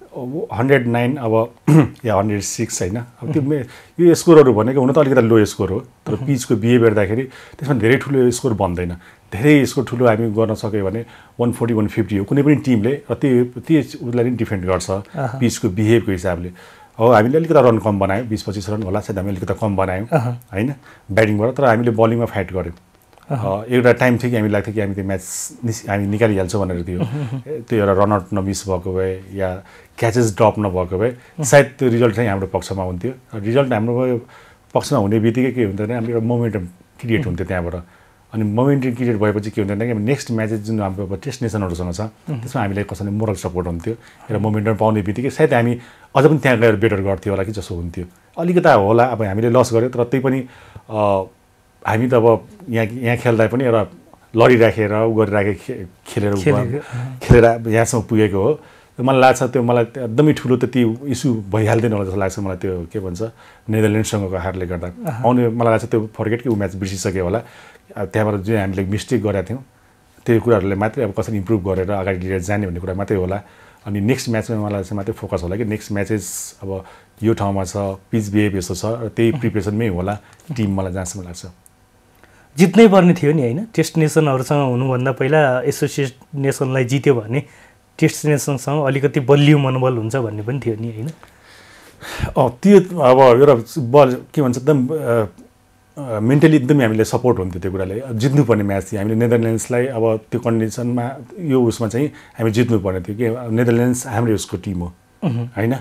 109 अब या 106 होइन। अब त्यो यो स्कोरहरू भनेको हुन त अलिकति लो स्कोर हो, तर पिचको बिहेभ हेर्दाखेरि त्यसमा धेरै ठुलो स्कोर बन्दैन। धेरै स्कोर ठुलो हामी गर्न सक्यो भने 140 150 हो कुनै पनि टिमले, र त्यो उसलाई पनि डिफेन्ड गर्छ पिचको बिहेभको हिसाबले। हो हामीले अलिकति रन कम बनायौँ, 20-25 रन होला सायद हामी अलिकति कम बनायौँ होइन ब्याटिङबाट, तर हामीले बलिङमा फाइट गऱ्यौँ। एउटा टाइम थियो कि हामी लाग्थ्यो कि हामी त्यो म्याच हामी निकालिहाल्छौँ भनेर थियो। त्यो एउटा रनआउट नमिस भएको भए या क्याचेस ड्रप नभएको भए सायद त्यो रिजल्ट चाहिँ हाम्रो पक्षमा हुन्थ्यो। रिजल्ट हाम्रो पक्षमा हुने बित्तिकै के हुन्थ्यो भने हाम्रो एउटा मोमेन्टम क्रिएट हुन्थ्यो त्यहाँबाट। अनि मोमेन्टम क्रिएट भएपछि के हुन्थ्यो भने नेक्स्ट म्याचेस जुन हाम्रो अब टेस्ट नेसनहरूसँग छ त्यसमा हामीलाई कसैले मोरल सपोर्ट हुन्थ्यो र मोमेन्टम पाउने बित्तिकै सायद हामी अझ पनि त्यहाँ गएर बेटर गर्थ्यो होला कि जस्तो हुन्थ्यो। अलिकता होला अब हामीले लस गऱ्यो, तर त्यही पनि हामी त अब यहाँ खेल्दा पनि एउटा लडिराखेर उ गरिराखे खेलेर यहाँसम्म पुगेको हो। मलाई लाग्छ त्यो मलाई एकदमै ठुलो त त्यो इस्यु भइहाल्दैन होला जस्तो लाग्छ मलाई। त्यो के भन्छ नेदरल्यान्ड्ससँगको हारले गर्दा आउने मलाई लाग्छ त्यो फर्केट कि ऊ म्याच बिर्सिसक्यो होला। त्यहाँबाट जुन हामीले मिस्टेक गरेका थियौँ त्यो कुराहरूले मात्रै अब कसरी इम्प्रुभ गरेर अगाडि लिएर जाने भन्ने कुरा मात्रै होला। अनि नेक्स्ट म्याचमा मलाई चाहिँ मात्रै फोकस होला कि नेक्स्ट म्याचेस अब यो ठाउँमा छ, पिच बिहेभ यस्तो छ र त्यही प्रिपेरेसनमै होला टिम, मलाई जहाँसम्म लाग्छ। जित्नै पर्ने थियो नि होइन? टेस्ट नेसनहरूसँग हुनुभन्दा पहिला एसोसिएट नेसनलाई जित्यो भने टेस्ट नेसनसँग अलिकति बलियो मनोबल हुन्छ भन्ने पनि थियो नि होइन? त्यो अब एउटा बल के भन्छ एकदम मेन्टली एकदमै हामीलाई सपोर्ट हुन्थ्यो त्यो कुराले। जित्नुपर्ने म्याच थियो हामीले नेदरल्यान्ड्सलाई। अब त्यो कन्डिसनमा यो उसमा चाहिँ हामी जित्नुपर्ने थियो कि नेदरल्यान्ड्स हाम्रै उसको टिम हो होइन।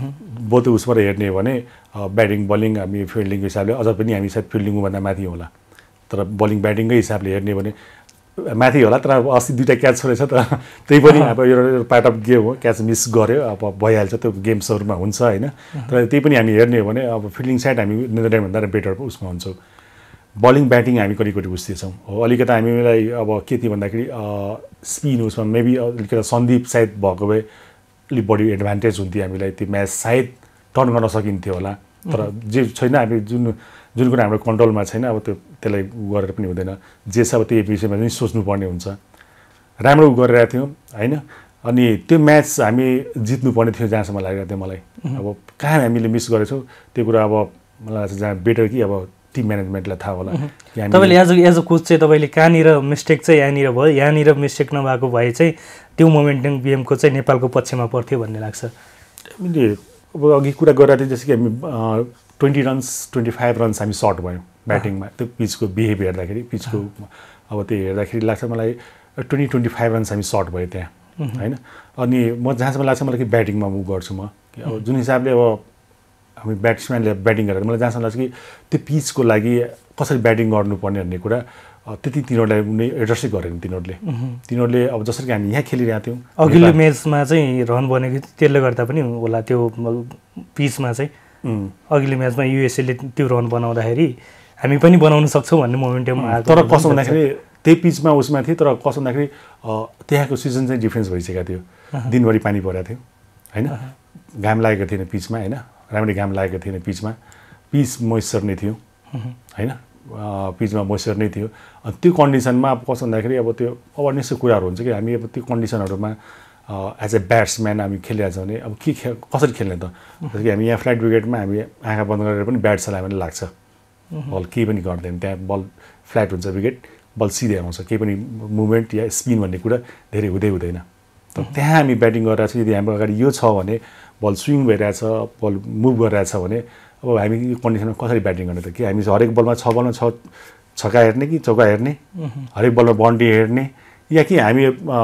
बोथ उसबाट हेर्ने हो भने ब्याटिङ बलिङ हामी फिल्डिङको हिसाबले अझ पनि हामी सायद फिल्डिङभन्दा माथि होला, तर बलिङ ब्याटिङकै हिसाबले हेर्ने हो भने माथि होला। तर अब अस्ति 2टा क्याच छोडेछ त त्यही पनि अब एउटा पार्ट अफ गेम हो, क्याच मिस गऱ्यो अब भइहाल्छ, त्यो गेम्सहरूमा हुन्छ होइन। तर त्यही पनि हामी हेर्ने हो भने अब फिल्डिङ साइड हामी नेदरल्यान्डभन्दा बेटर उसमा हुन्छौँ। बलिङ ब्याटिङ हामी करिब उस्तै छौँ। हो अलिकति हामीलाई अब के थियो भन्दाखेरि स्पिन उसमा मेबी अलिकति सन्दीप सायद भएको भए अलिक बढी एडभान्टेज हुन्थ्यो हामीलाई, त्यो म्याच सायद टर्न गर्न सकिन्थ्यो होला। तर जे छैन हामी जुन कुरा हाम्रो कन्ट्रोलमा छैन अब त्यसलाई गरेर पनि हुँदैन। जे छ अब त्यही विषयमा पनि सोच्नुपर्ने हुन्छ। राम्रो गरिरहेको थियौँ होइन। अनि त्यो म्याच हामी जित्नुपर्ने थियो जहाँसम्म लागिरहेको थियो मलाई। अब कहाँ हामीले मिस गरेछौँ त्यो कुरा अब मलाई लाग्छ जहाँ बेटर कि अब टिम म्यानेजमेन्टलाई थाहा होला। तपाईँले एज अ कोच चाहिँ तपाईँले कहाँनिर मिस्टेक चाहिँ यहाँनिर भयो, यहाँनिर मिस्टेक नभएको भए चाहिँ त्यो मोमेन्टम गेमको चाहिँ नेपालको पक्षमा पर्थ्यो भन्ने लाग्छ? हामीले अब अघि कुरा गरिरहेको थियौँ जस्तो कि हामी 20 रन्स 25 रन्स हामी सर्ट भयौँ ब्याटिङमा। त्यो पिचको बिहेभ हेर्दाखेरि पिचको अब त्यो हेर्दाखेरि लाग्छ मलाई 20-25 रन्स हामी सर्ट भयो त्यहाँ होइन। अनि म जहाँसम्म लाग्छ मलाई कि ब्याटिङमा मुभ गर्छु म। अब जुन हिसाबले अब हामी ब्याट्सम्यानले ब्याटिङ गरेर मलाई जहाँसम्म लाग्छ कि त्यो पिचको लागि कसरी ब्याटिङ गर्नुपर्ने भन्ने कुरा त्यति तिनीहरूलाई उनी एड्रेसै गरेन तिनीहरूले अब जसरी हामी यहाँ खेलिरहेको थियौँ अघिल्लो म्याचमा चाहिँ रन बनेको त्यसले गर्दा पनि होला त्यो पिचमा चाहिँ अघिल्लो म्याचमा युएसएले त्यो रन बनाउँदाखेरि हामी पनि बनाउन सक्छौँ भन्ने मोमेन्टम आयो। तर कसो भन्दाखेरि त्यही पिचमा उसमा थियो, तर कसो भन्दाखेरि त्यहाँको सिजन चाहिँ डिफ्रेन्स भइसकेको थियो। दिनभरि पानी परेको थियो होइन, घाम लागेको थिएन पिचमा होइन, राम्ररी घाम लागेको थिएन पिचमा, पिच मोइस्चर नै थियो होइन, पिचमा मोइस्चर नै थियो। त्यो कन्डिसनमा अब कसो भन्दाखेरि अब त्यो अवेरनेसको कुराहरू हुन्छ कि हामी अब त्यो कन्डिसनहरूमा एज ए ब्याट्सम्यान हामी खेलिरहेको छौँ भने अब कसरी खेल्ने त? जस्तो कि हामी यहाँ फ्ल्याट विकेटमा हामी आँखा बन्द गरेर पनि ब्याट चलायो भने लाग्छ बल केही पनि गर्दैन, त्यहाँ बल फ्ल्याट हुन्छ विकेट, बल सिधै आउँछ, केही पनि मुभमेन्ट या स्पिन भन्ने कुरा धेरै हुँदैन। तर त्यहाँ हामी ब्याटिङ गरिरहेको छौँ, यदि हाम्रो अगाडि यो छ भने बल स्विङ भइरहेछ, बल मुभ गरिरहेछ भने अब हामी यो कन्डिसनमा कसरी ब्याटिङ गर्ने त? कि हामी हरेक बलमा 6 बलमा 6 छक्का हेर्ने कि चौका हेर्ने, हरेक बलमा बाउन्ड्री हेर्ने, या कि हामी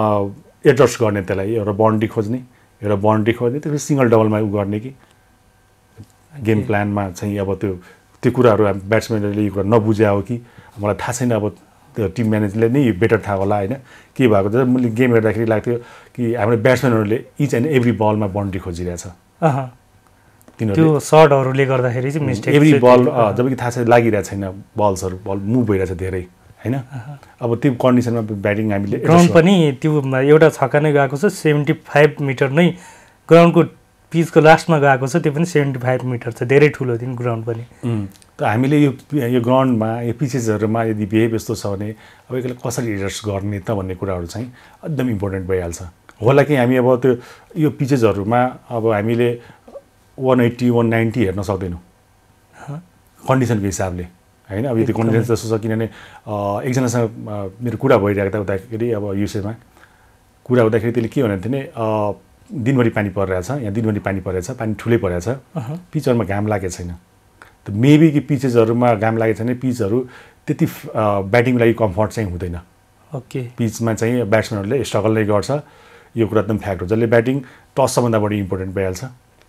एडजस्ट गर्ने त्यसलाई एउटा बाउन्ड्री खोज्ने त्यसपछि सिङ्गल डबलमा उ गर्ने कि गेम प्लानमा चाहिँ अब त्यो त्यो कुराहरू ब्याट्सम्यानहरूले यो कुरा नबुझ्या हो कि मलाई थाहा छैन अब त्यो टिम म्यानेजरले नै बेटर थाहा होला होइन के भएको जब मैले गेम हेर्दाखेरि लाग्थ्यो कि हाम्रो ब्याट्सम्यानहरूले इच एन्ड एभ्री बलमा बाउन्ड्री खोजिरहेछ त्यो सर्टहरूले गर्दाखेरि चाहिँ मिस्टेक एभ्री बल जबकि थाहा छैन लागिरहेको छैन बल मुभ भइरहेछ धेरै होइन अब त्यो कन्डिसनमा ब्याटिङ हामीले ग्राउन्ड पनि त्यो एउटा छक्का नै गएको छ 75 मिटर नै ग्राउन्डको पिचको लास्टमा गएको छ त्यो पनि 75 मिटर छ धेरै ठुलो दिन ग्राउन्ड पनि त हामीले यो ग्राउन्डमा यो पिचेसहरूमा यदि बिहेभ यस्तो छ भने अब यसलाई कसरी एडजस्ट गर्ने त भन्ने कुराहरू चाहिँ एकदम इम्पोर्टेन्ट भइहाल्छ होला कि हामी अब त्यो यो पिचेसहरूमा अब हामीले 180 190 हेर्न सक्दैनौँ कन्डिसनको हिसाबले होइन अब यो कन्डिसन जस्तो छ किनभने एकजनासँग मेरो कुरा भइरहेको हुँदाखेरि अब युएसएमा कुरा हुँदाखेरि त्यसले के भनेको थियो भने दिनभरि पानी परिरहेछ यहाँ दिनभरि पानी परिरहेछ पानी ठुलै परिरहेछ पिचहरूमा घाम लागेको छैन त मेबी कि पिचेसहरूमा घाम लागेको छैन पिचहरू त्यति ब्याटिङको लागि कम्फर्ट चाहिँ हुँदैन ओके पिचमा चाहिँ ब्याट्सम्यानहरूले स्ट्रगल नै गर्छ यो कुरा एकदम फ्याक्ट हो जसले ब्याटिङ टस सबभन्दा बढी इम्पोर्टेन्ट भइहाल्छ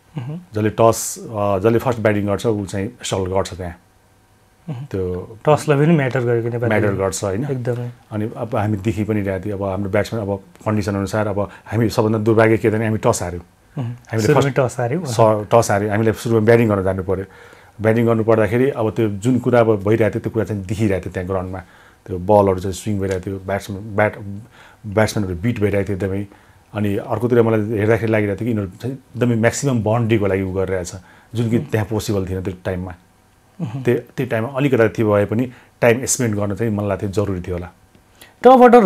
जसले फर्स्ट ब्याटिङ गर्छ ऊ चाहिँ स्ट्रगल गर्छ त्यहाँ त्यो टसलाई पनि म्याटर गर्छ होइन एकदमै अनि अब हामी देखि पनि रहेको थियो अब हाम्रो ब्याट्सम्यान अब कन्डिसन अनुसार अब हामी सबभन्दा दुर्भाग्य के भने हामी टस हार्यौँ हामीले टस हार्यौँ हामीले सुरुमा ब्याटिङ गर्न जानु पऱ्यो ब्याटिङ गर्नु पर्दाखेरि अब त्यो जुन कुरा अब भइरहेको थियो त्यो कुरा चाहिँ देखिरहेको थियो त्यहाँ ग्राउन्डमा त्यो बलहरू चाहिँ स्विङ भइरहेको थियो ब्याट्सम्यानहरू बिट भइरहेको थियो एकदमै अनि अर्कोतिर मलाई हेर्दाखेरि लागिरहेको थियो कि यिनीहरू चाहिँ एकदमै म्याक्सिमम् बाउन्ड्रीको लागि उ गरिरहेछ जुन कि त्यहाँ पोसिबल थिएन त्यो टाइममा त्यो टाइममा अलिकता थियो भए पनि टाइम स्पेन्ड गर्न चाहिँ मलाई लाग्थ्यो जरुरी थियो होला टप अर्डर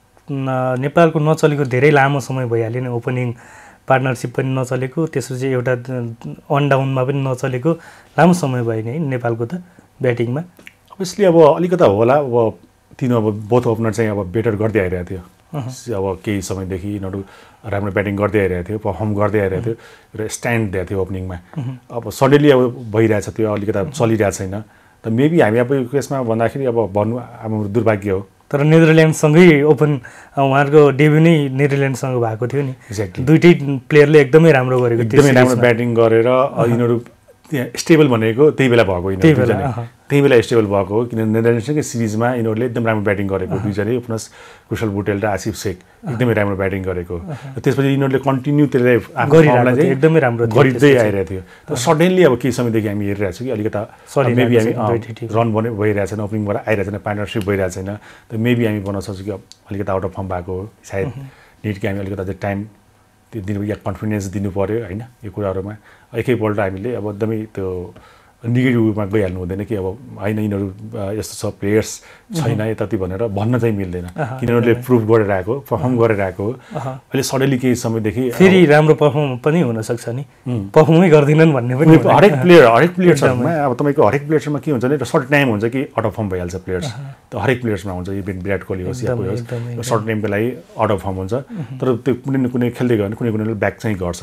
नेपालको नचलेको धेरै लामो समय भइहाल्यो नि ओपनिङ पार्टनरसिप पनि नचलेको त्यसपछि एउटा अन डाउनमा पनि नचलेको लामो समय भयो नि नेपालको त ब्याटिङमा अभियसली अब अलिकता होला अब तिनीहरू अब बोथ ओपनर चाहिँ अब बेटर गर्दै आइरहेको थियो अब केही समयदेखि यिनीहरू राम्रो ब्याटिङ गर्दै आइरहेको थियो पर्फर्म गर्दै आइरहेको थियो र स्ट्यान्ड दिएको थियो ओपनिङमा अब सडनली अब भइरहेछ त्यो अलिकता चलिरहेको छैन त मेबी हामी अब यो केसमा भन्दाखेरि अब भन्नु हाम्रो दुर्भाग्य हो तर नेदरल्यान्डसँगै ओपन उहाँहरूको डेब्यू नै नेदरल्यान्डसँग भएको थियो नि एक्ज्याक्टली दुईटै प्लेयरले एकदमै राम्रो गरेको एकदमै राम्रो ब्याटिङ गरेर यिनीहरू त्यहाँ स्टेबल भनेको त्यही बेला भएको होइन त्यही बेला स्टेबल भएको हो किनभने नेदरल्यान्ड्सकै सिरिजमा यिनीहरूले एकदम राम्रो ब्याटिङ गरेको दुईजनै प्लस कुशल बुटेल र आसिफ शेख एकदमै राम्रो ब्याटिङ गरेको त्यसपछि यिनीहरूले कन्टिन्यू त्यसलाई चाहिँ एकदमै राम्रो गरिँदै आइरहेको थियो तर सडनली अब केही समयदेखि हामी हेरिरहेको छौँ कि अलिकता मेबी हामी रन भइरहेको छैन ओपनिङबाट आइरहेको छैन पार्टनरसिप भइरहेको छैन त मेबी हामी भन्न सक्छौँ कि अलिकता आउट अफ फर्म भएको हो सायद निड कि हामी अलिकता चाहिँ टाइम त्यो दिनु या कन्फिडेन्स दिनु पऱ्यो होइन यो कुराहरूमा एकैपल्ट हामीले अब एकदमै त्यो नेगेटिभमा गइहाल्नु हुँदैन कि अब होइन यिनीहरू यस्तो छ प्लेयर्स छैन यताति भनेर भन्न चाहिँ मिल्दैन किनभने प्रुभ गरेर आएको पर्फर्म गरेर आएको अहिले सडनली केही समयदेखि फेरि राम्रो पर्फर्म पनि हुनसक्छ नि पर्फर्मै गर्दिनन् भन्ने पनि हरेक प्लेयर्सहरूमा अब तपाईँको हरेक प्लेयर्समा के हुन्छ भने सर्ट टाइम हुन्छ कि आउट अफ फर्म भइहाल्छ प्लेयर्स त हरेक प्लेयर्समा हुन्छ इभेन विराट कोहली होस् या कोही होस् सर्ट टाइमको लागि आउट अफ फर्म हुन्छ तर त्यो कुनै न कुनै खेल्दै गयो भने कुनै कुनै ब्याक चाहिँ गर्छ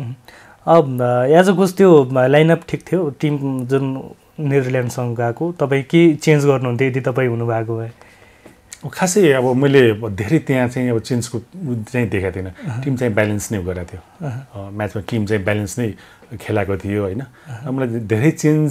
अब एज अ कोच त्यो लाइनअप ठिक थियो टिम जुन नेदरल्यान्डसँग गएको तपाईँ के चेन्ज गर्नुहुन्थ्यो यदि तपाईँ हुनुभएको भए खासै अब मैले धेरै त्यहाँ चाहिँ अब चेन्जको चाहिँ देखाएको थिएन टिम चाहिँ ब्यालेन्स नै गरेको थियो म्याचमा टिम चाहिँ ब्यालेन्स नै खेलाएको थियो होइन मलाई धेरै चेन्ज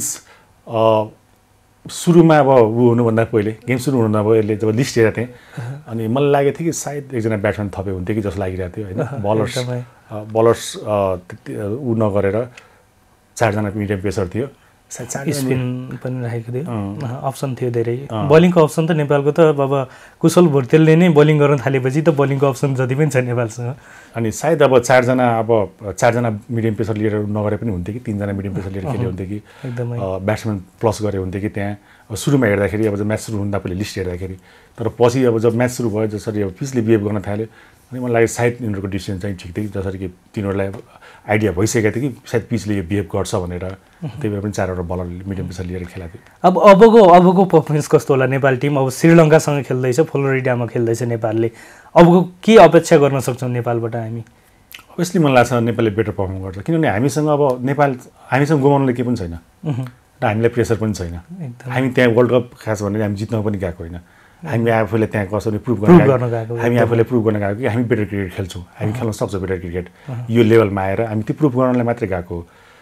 सुरुमा अब ऊ हुनुभन्दा पहिले गेम सुरु हुनुभन्दा पहिले जब लिस्ट हेरेको थिएँ अनि मलाई लागेको थियो कि सायद एकजना ब्याट्सम्यान थपे हुन्थ्यो कि जस्तो लागिरहेको थियो होइन बलर्स ऊ नगरेर 4 जना मिडियम पेसर थियो स्पिन पनि राखेको थियो अप्सन थियो धेरै बलिङको अप्सन त नेपालको त अब कुशल भुटेलले नै बलिङ गर्न थालेपछि त बलिङको अप्सन जति पनि छ नेपालसँग अनि सायद अब 4 जना मिडियम पेसर लिएर नगरे पनि हुन्थ्यो कि 3 जना मिडियम पेसर लिएर खेले हुन्थ्यो कि एकदमै ब्याट्सम्यान प्लस गरे हुन्थ्यो कि त्यहाँ सुरुमा हेर्दाखेरि अब जब म्याच सुरु हुँदा पहिले लिस्ट हेर्दाखेरि तर पछि अब जब म्याच सुरु भयो जसरी अब पिचले बिहेभ गर्न थाल्यो अनि मलाई लाग्यो सायद यिनीहरूको डिसिजन चाहिँ ठिक थियो जसरी कि तिनीहरूलाई आइडिया भइसकेको थियो कि सायद पिचले यो बिहेभ गर्छ भनेर त्यही भएर पनि 4वटा बलर मिडियम पेसर लिएर खेलाएको थियो अबको पर्फर्मेन्स कस्तो होला नेपाल टिम अब श्रीलङ्कासँग खेल्दैछ फ्लोरिडामा खेल्दैछ नेपालले अबको के अपेक्षा गर्न सक्छौँ नेपालबाट हामी अभियसली मलाई लाग्छ नेपालले बेटर पर्फर्म गर्छ किनभने हामीसँग अब हामीसँग गुमाउनुले के पनि छैन र हामीलाई प्रेसर पनि छैन हामी त्यहाँ वर्ल्ड कप खास भनेर हामी जित्न पनि गएको होइन हामी आफूले त्यहाँ कसरी प्रुभ गर्न गएको हामी आफूले प्रुभ गर्न गएको कि हामी बेटर क्रिकेट खेल्छौँ हामी खेल्न सक्छौँ बेटर क्रिकेट यो लेभलमा आएर हामी त्यो प्रुभ गर्नलाई मात्रै गएको हो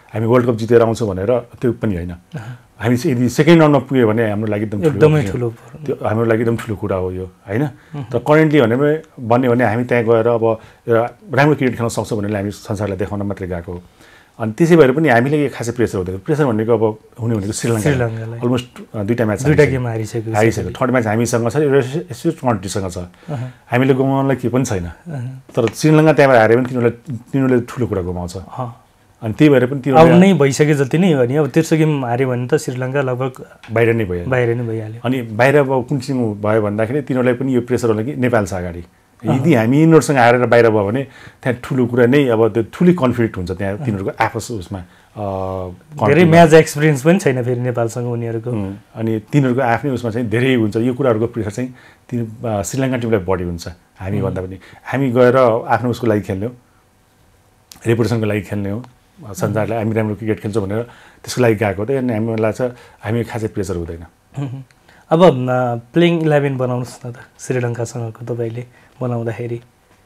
हामी वर्ल्ड कप जितेर आउँछौँ भनेर त्यो पनि होइन हामी चाहिँ यदि सेकेन्ड राउन्डमा पुग्यो भने हाम्रो लागि एकदमै ठुलो त्यो हाम्रो लागि एकदम ठुलो कुरा हो यो होइन तर करेन्टली भन्यो भने हामी त्यहाँ गएर अब एउटा राम्रो क्रिकेट खेल्न सक्छौँ भनेर हामी संसारलाई देखाउन मात्रै गएको हो अनि त्यसै भएर पनि हामीले खासै प्रेसर हुँदैन प्रेसर भनेको अब हुने भनेको श्रीलङ्कालाई अलमोस्ट दुईटा गेम हारिसक्यो थर्ड म्याच हामीसँग छ यसो कन्ट्रीसँग छ हामीले गुमाउनलाई के पनि छैन तर श्रीलङ्का त्यहाँबाट हार्यो भने तिनीहरूले ठुलो कुरा गुमाउँछ अनि त्यही भएर पनि त्यो नै भइसक्यो जति नै हो नि अब तेस्रो गेम हार्यो भने त श्रीलङ्का लगभग बाहिर नै भइहाल्यो अनि बाहिर अब कुन टिम भयो भन्दाखेरि तिनीहरूलाई पनि यो प्रेसर होला कि नेपाल छ अगाडि यदि हामी यिनीहरूसँग हारेर बाहिर भयो भने त्यहाँ ठुलो कुरा नै अब त्यो ठुलै कन्फ्लिक्ट हुन्छ त्यहाँ तिनीहरूको आपस उसमा धेरै म्याच एक्सपिरियन्स पनि छैन फेरि नेपालसँग उनीहरूको अनि तिनीहरूको आफ्नै उसमा चाहिँ धेरै हुन्छ यो कुराहरूको प्रेसर चाहिँ श्रीलङ्का टिमलाई बढी हुन्छ हामी भन्दा पनि हामी गएर आफ्नो उसको लागि खेल्ने हो रेपुटेसनको लागि खेल्ने हो संसारलाई हामी राम्रो क्रिकेट खेल्छौँ भनेर त्यसको लागि गएको हो अनि हामीलाई लाग्छ हामी खासै प्रेसर हुँदैन अब प्लेइङ 11 बनाउनुहोस् न त श्रीलङ्कासँगको तपाईँले बनाउँदाखेरि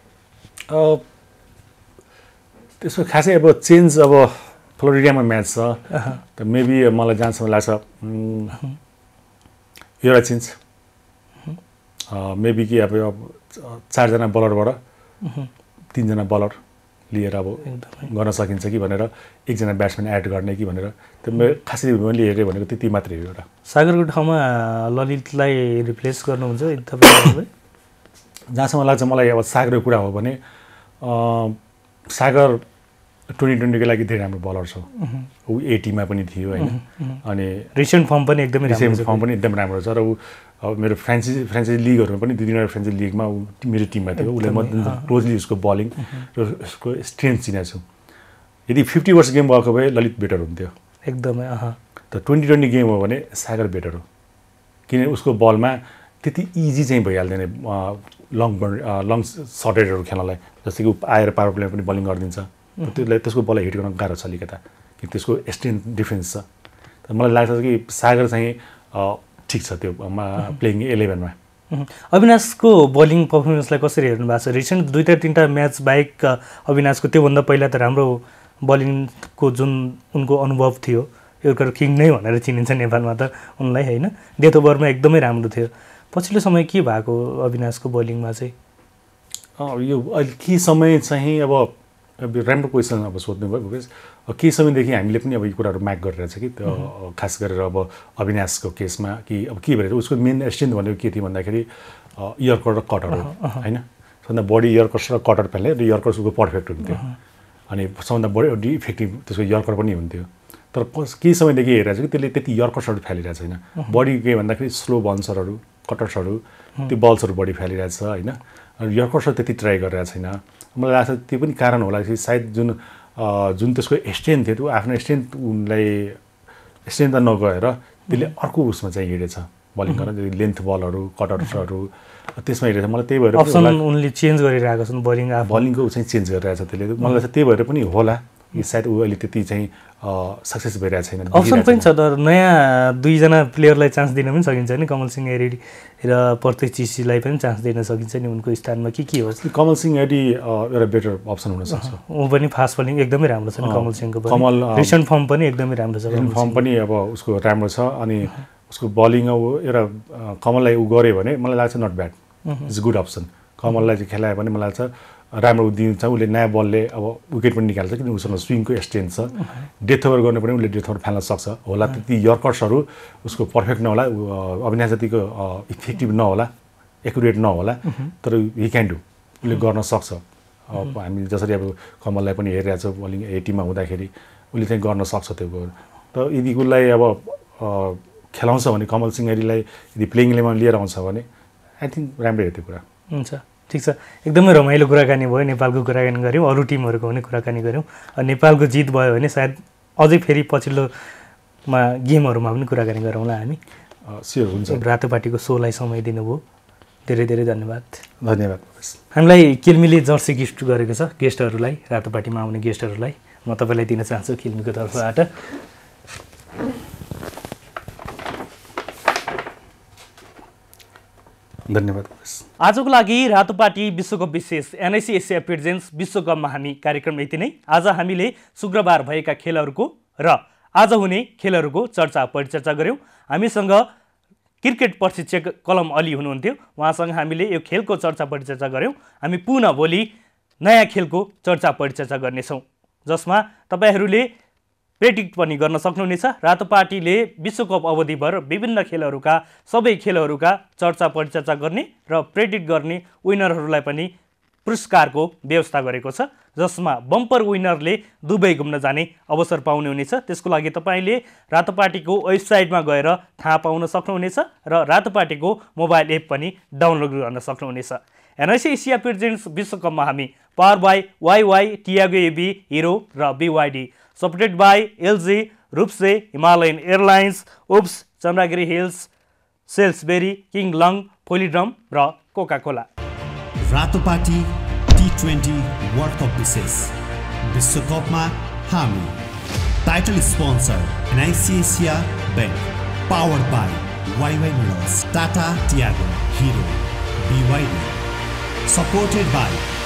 त्यसको खासै अब चेन्ज अब फ्लोरिडामा म्याच छ त मेबी मलाई जहाँसम्म लाग्छ एउटा चेन्ज मेबी कि अब 4 जना बलरबाट 3 जना बलर लिएर अब गर्न सकिन्छ कि भनेर एकजना ब्याट्सम्यान एड गर्ने कि भनेर त्यो खासै मैले हेरेँ भनेको त्यति मात्रै हो एउटा सागरको ठाउँमा ललितलाई रिप्लेस गर्नुहुन्छ तपाईँले जहाँसम्म लाग्छ मलाई अब सागरको कुरा हो भने सागर 2020 को लागि धेरै राम्रो बलर छ ऊ 80 मा पनि थियो हैन अनि रिसेन्ट फर्म पनि एकदम राम्रो छ र ऊ मेरो फ्रेन्चाइजी लिगहरुमा पनि 2 फ्रेन्चाइजी लिगमा ऊ मेरो टिममा थियो उले म क्लोजली उसको बलिङ र उसको स्ट्रेन्थ चिनेको छु यदि 50 वर्ष गेम भएको भए ललित बेटर हुन्थ्यो एकदमै त 2020 गेम हो भने सागर बेटर हो किन उसको बलमा त्यति इजी चाहिँ भइहाल्दैन लङ सर्टेडहरु खेल्नलाई जस्तै कि आएर पावर प्लेमा पनि बलिङ गरिदिन्छ त्यसको बल हिट गर्न गाह्रो छ अलिकता कि त्यसको स्ट्रेन्थ डिफेन्स छ त मलाई लाग्छ कि सागर चाहिँ ठीक छ त्यो प्लेइङ 11 मा अविनाशको बलिङ परफर्मेन्सलाई कसरी हेर्नु भएको छ रिसेन्ट 2-3टा म्याच बाहेक अविनाशको त्योभन्दा पहिला त राम्रो बलिङको जुन उनको अनुभव थियो योर्कर किङ नै भनेर चिनिन्छ नेपालमा त उनलाई हैन डेथ ओभरमा एकदमै राम्रो थियो पछिल्लो समय के भएको अविनाशको बलिङमा चाहिँ यो अहिले के समय चाहिँ अब राम्रो क्वेसन अब सोध्नु भयो बिकज केही समयदेखि हामीले पनि अब यो कुराहरू म्याक गरिरहेछ कि खास गरेर अब अविनाशको केसमा कि अब के भनेर उसको मेन स्ट्रेन्थ भनेको के थियो भन्दाखेरि यर्कर र कटर हो हैन सबभन्दा बढी यर्कर्स र कटर फाल्ने र यर्कर्स उसको पर्फेक्ट हुन्थ्यो अनि सबभन्दा बढी इफेक्टिभ त्यसको यर्कर पनि हुन्थ्यो तर केही समयदेखि हेरेर चाहिँ त्यसले त्यति यर्कर्सहरू फालिरहेको छैन बढी के भन्दाखेरि स्लो बन्सरहरू कटर्सहरू त्यो बल्सहरू बढी फालिरहेको छ हैन यर्कर्सहरू त्यति ट्राई गरिरहेको छैन मलाई लाग्छ त्यो पनि कारण होला कि सायद जुन त्यसको स्ट्रेन्थ थियो त्यो आफ्नो स्ट्रेन्थ उनलाई स्ट्रेन्थ त नगएर त्यसले अर्को उसमा चाहिँ हिँडेछ बलिङ गर्न लेन्थ बलहरू कटर्सहरू त्यसमा हिँडेछ मलाई त्यही भएर अप्सन उनले चेन्ज गरिरहेको छन् बलिङको चाहिँ चेन्ज गरिरहेछ त्यसले मलाई लाग्छ त्यही भएर पनि होला कि सायद ऊ अहिले त्यति चाहिँ सक्सेस भइरहेको छैन अप्सन पनि छ तर नयाँ 2 जना प्लेयरलाई चान्स दिन पनि सकिन्छ नि कमल सिंह एडी र प्रत्येक चिसीलाई पनि चान्स दिन सकिन्छ नि उनको स्थानमा के हो कमल सिंह एडी एउटा बेटर अप्सन हुन सक्छ ऊ पनि फास्ट बलिङ एकदमै राम्रो छ नि कमल सिंहको पनि रिसेन्ट फर्म पनि एकदमै राम्रो छ फर्म पनि अब उसको राम्रो छ अनि उसको बलिङ एउटा कमललाई उ गरे भने मलाई लाग्छ not bad it's good option कमललाई चाहिँ खेलायो भने मलाई लाग्छ राम्रो दिन्छ उसले नयाँ बलले अब विकेट पनि निकाल्छ किन उसँग स्विङको स्ट्रेन्थ छ डेथ ओभर गर्नु पनि उसले डेथ ओभर फाल्न सक्छ होला त्यति यर्कर्सहरू उसको पर्फेक्ट नहोला अविनाश जतिको इफेक्टिभ नहोला एकुरेट नहोला तर हि क्यान डु उसले गर्न सक्छ हामी जसरी अब कमललाई पनि हेरिरहेको छ बलिङ 80 मा हुँदाखेरि उसले चाहिँ गर्न सक्छ त्यो त यदि उसलाई अब खेलाउँछ भने कमल सिंह एडीलाई यदि प्लेइङ 11 लिएर आउँछ भने आई थिङ्क राम्रै हो त्यो कुरा हुन्छ ठीक छ एकदमै रमाइलो कुराकानी भयो नेपालको कुराकानी गऱ्यौँ अरू टिमहरूको पनि कुराकानी गऱ्यौँ नेपालको जित भयो भने सायद अझै फेरि पछिल्लोमा गेमहरूमा पनि कुराकानी गरौँला हामी स्योर हुन्छ रातोपाटीको सोलाई समय दिनुभयो धेरै धेरै धन्यवाद हामीलाई किल्मीले जर्सी गिफ्ट गरेको छ गेस्टहरूलाई रातोपाटीमा आउने गेस्टहरूलाई म तपाईँलाई दिन चाहन्छु किल्मीको तर्फबाट धन्यवाद। आजको लागि रातोपाटी विश्वकप विशेष एनआइसी एसिया प्रेजेन्ट्स विश्वकपमा हामी कार्यक्रम यति नै। आज हामीले शुक्रबार भएका खेलहरूको र आज हुने खेलहरूको चर्चा परिचर्चा गऱ्यौँ। हामीसँग क्रिकेट प्रशिक्षक कलम अली हुनुहुन्थ्यो, उहाँसँग हामीले यो खेलको चर्चा परिचर्चा गऱ्यौँ। हामी पुनः भोलि नयाँ खेलको चर्चा परिचर्चा गर्नेछौँ, जसमा तपाईँहरूले प्रेडिक्ट पनि गर्न सक्नुहुनेछ। रातोपाटीले विश्वकप अवधिभर विभिन्न खेलहरूका सबै खेलहरूका चर्चा परिचर्चा गर्ने र प्रेडिक्ट गर्ने विनरहरूलाई पनि पुरस्कारको व्यवस्था गरेको छ, जसमा बम्पर विनरले दुबई घुम्न जाने अवसर पाउने हुनेछ। त्यसको लागि तपाईँले रातोपाटीको वेबसाइटमा गएर थाहा पाउन सक्नुहुनेछ र रातोपाटीको मोबाइल एप पनि डाउनलोड गर्न सक्नुहुनेछ। एनआइसी एसिया प्रेजेन्ट्स विश्वकपमा हामी पावर बाई वाइवाई, टियागो एबी, हिरो र BYD, सपोर्टेड बाई LG, रूपसे, हिमालयन एयरलाइन्स, उप्स, Chandragiri hills, Salesberry, King Long, फोलिड्रम र Coca Cola. Ratopati T20 world cup विशेष विश्वकपमा हामी। Title sponsor NIC Asia bank, powered by YY millers, Tata Tiago, Hero, BYD, supported by